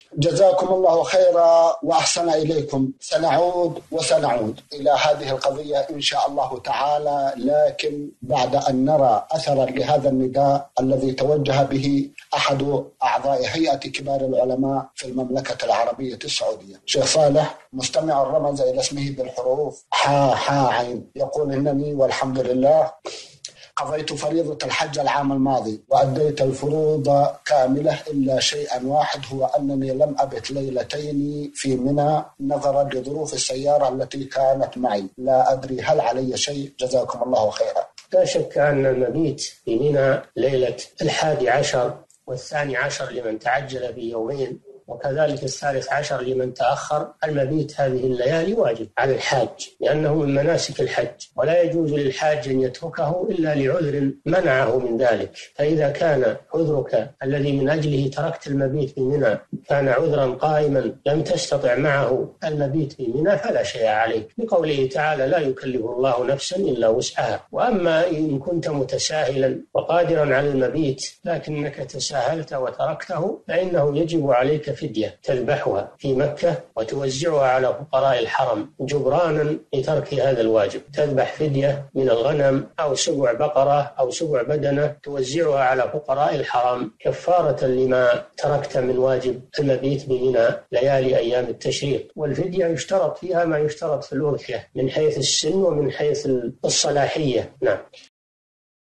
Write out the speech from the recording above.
جزاكم الله خيرا وأحسن إليكم. سنعود وسنعود إلى هذه القضية إن شاء الله تعالى، لكن بعد أن نرى أثرا لهذا النداء الذي توجه به أحد أعضاء هيئة كبار العلماء في المملكة العربية السعودية. شيخ صالح مستمع رمز إلى اسمه بالحروف حا عين، يقول: إنني والحمد لله قضيت فريضة الحج العام الماضي وأديت الفروض كاملة إلا شيئا واحد، هو أنني لم أبت ليلتين في منى نظرا لظروف السيارة التي كانت معي. لا أدري هل علي شيء؟ جزاكم الله خيرا. لا شك أن المبيت في منى ليلة 11 و12 لمن تعجل بيومين، وكذلك 13 لمن تأخر، المبيت هذه الليالي واجب على الحاج لأنه من مناسك الحج، ولا يجوز للحاج أن يتركه إلا لعذر منعه من ذلك. فإذا كان عذرك الذي من أجله تركت المبيت في منى كان عذرا قائما لم تستطع معه المبيت في منى فلا شيء عليك، بقوله تعالى: لا يكلف الله نفسا إلا وسعها. وأما إن كنت متساهلا وقادرا على المبيت لكنك تساهلت وتركته فإنه يجب عليك فدية تذبحها في مكة وتوزعها على فقراء الحرم جبرانا لترك هذا الواجب. تذبح فدية من الغنم أو سبع بقرة أو سبع بدنة توزعها على فقراء الحرم كفارة لما تركت من واجب المبيت بمنى ليالي أيام التشريق. والفدية يشترط فيها ما يشترط في الأضحية من حيث السن ومن حيث الصلاحية. نعم.